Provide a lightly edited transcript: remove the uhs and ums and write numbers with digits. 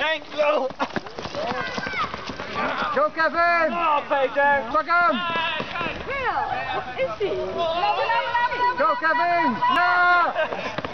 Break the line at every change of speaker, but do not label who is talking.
Henk, go!
Go Kevin!
Oh, Peter!
Pak hem!
Wil, wat is die?
Go Kevin! Ja!